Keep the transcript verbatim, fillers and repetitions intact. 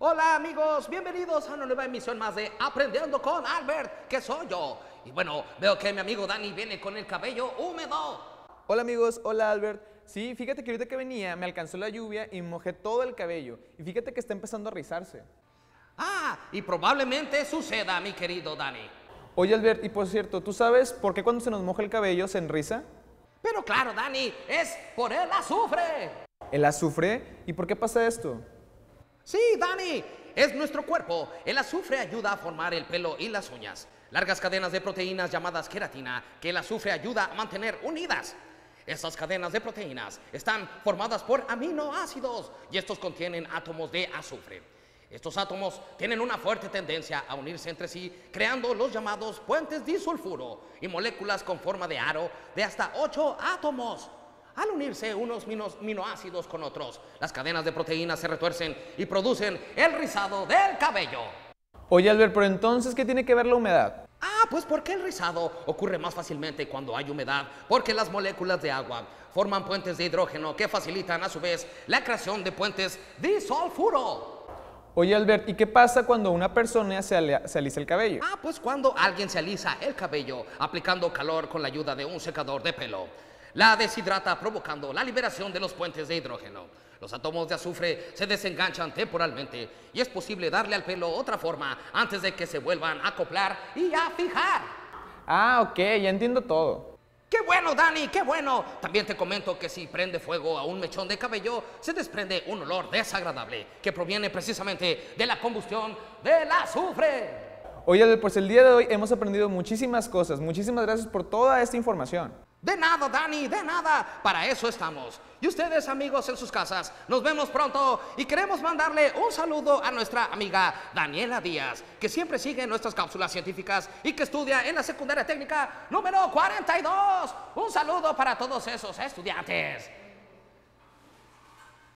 Hola amigos, bienvenidos a una nueva emisión más de Aprendiendo con Albert, que soy yo. Y bueno, veo que mi amigo Dani viene con el cabello húmedo. Hola amigos, hola Albert. Sí, fíjate que ahorita que venía me alcanzó la lluvia y mojé todo el cabello. Y fíjate que está empezando a rizarse. Ah, y probablemente suceda, mi querido Dani. Oye Albert, y por cierto, ¿tú sabes por qué cuando se nos moja el cabello se enriza? Pero claro, Dani, es por el azufre. ¿El azufre? ¿Y por qué pasa esto? Sí, Dani, es nuestro cuerpo. El azufre ayuda a formar el pelo y las uñas. Largas cadenas de proteínas llamadas queratina que el azufre ayuda a mantener unidas. Estas cadenas de proteínas están formadas por aminoácidos y estos contienen átomos de azufre. Estos átomos tienen una fuerte tendencia a unirse entre sí, creando los llamados puentes disulfuro y moléculas con forma de aro de hasta ocho átomos. Al unirse unos aminoácidos con otros, las cadenas de proteínas se retuercen y producen el rizado del cabello. Oye Albert, pero entonces, ¿qué tiene que ver la humedad? Ah, pues porque el rizado ocurre más fácilmente cuando hay humedad, porque las moléculas de agua forman puentes de hidrógeno que facilitan a su vez la creación de puentes disulfuro. Oye Albert, ¿y qué pasa cuando una persona se, ale- se alisa el cabello? Ah, pues cuando alguien se alisa el cabello aplicando calor con la ayuda de un secador de pelo, la deshidrata provocando la liberación de los puentes de hidrógeno. Los átomos de azufre se desenganchan temporalmente y es posible darle al pelo otra forma antes de que se vuelvan a acoplar y a fijar. Ah, ok, ya entiendo todo. ¡Qué bueno, Dani! ¡Qué bueno! También te comento que si prende fuego a un mechón de cabello, se desprende un olor desagradable que proviene precisamente de la combustión del azufre. Oye Albert, pues el día de hoy hemos aprendido muchísimas cosas. Muchísimas gracias por toda esta información. De nada, Dani, de nada. Para eso estamos. Y ustedes, amigos, en sus casas, nos vemos pronto y queremos mandarle un saludo a nuestra amiga Daniela Díaz, que siempre sigue nuestras cápsulas científicas y que estudia en la secundaria técnica número cuarenta y dos. Un saludo para todos esos estudiantes.